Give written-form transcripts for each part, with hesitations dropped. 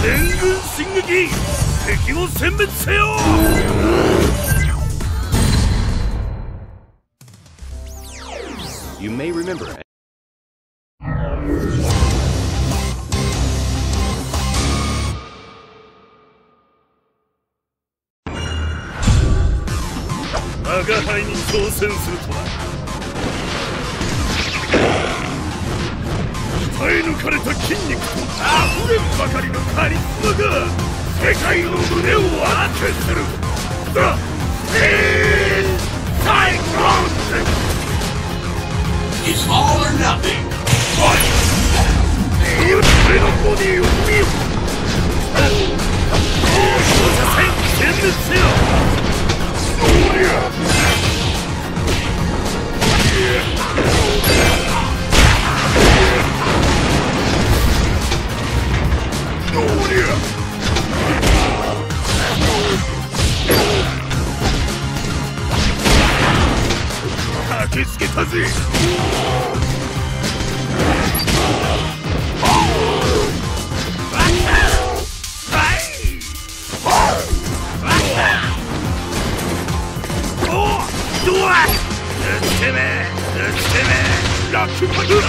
全軍進撃、敵を殲滅せよ。 You may remember it. 我輩に挑戦するとは、鍛え抜かれた筋肉と溢れんばかりのカリスマが世界の胸を熱くする。ザ・テーン・サイクロン！ It's all or nothing. Fight! 俺のボディを見よ。放射線殲滅せよ。おりゃ。おりゃ。駆けつけたぜ。ラックパドラ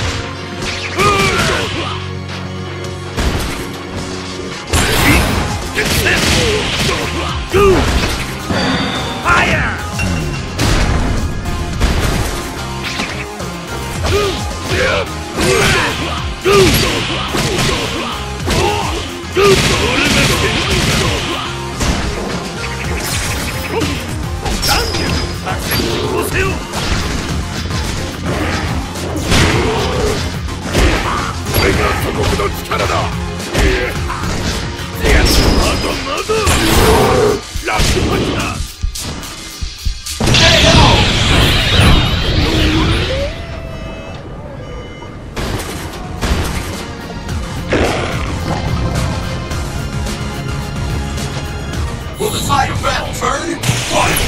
Will the tide of battle turn? Fight!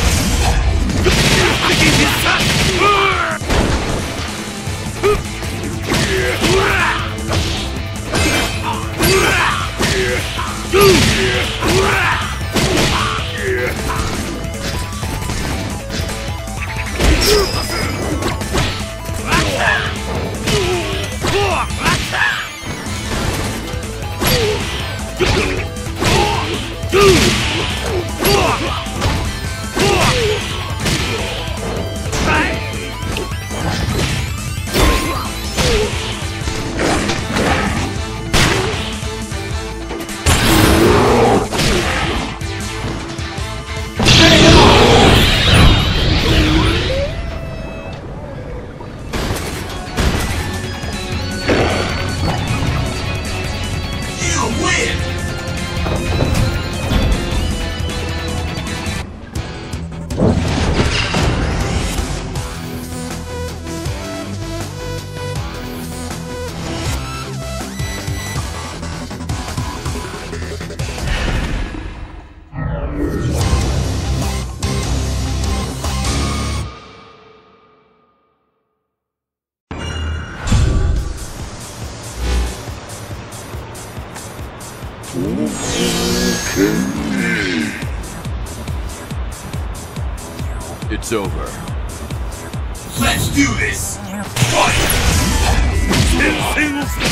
It's over. Let's do this! Fight! 戦線をする。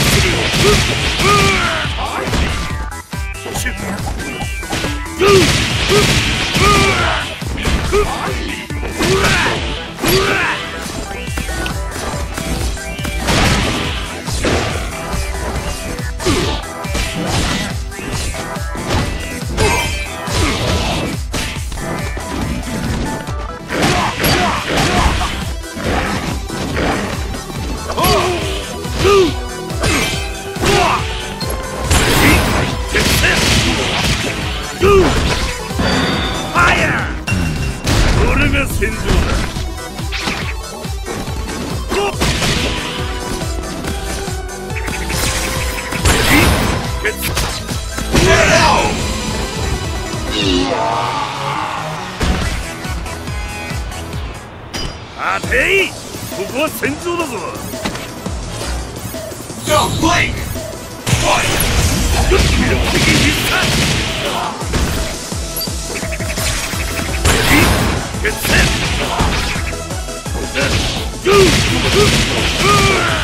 俺が戦場だ。待てい、ここは戦場だぞ。 Don't blink! Fight! Get set! Go!